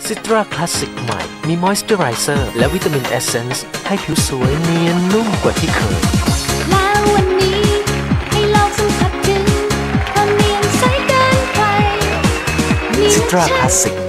Citra Classic ใหม่มีมอยส์เจอไรเซอร์และวิตามินเอเซนส์ให้ผิวสวยเนียนนุ่มกว่าที่เคยแล้ววันนี้ให้ลองสัมผัสถึงความเนียนใสเกินใคร Citra Classic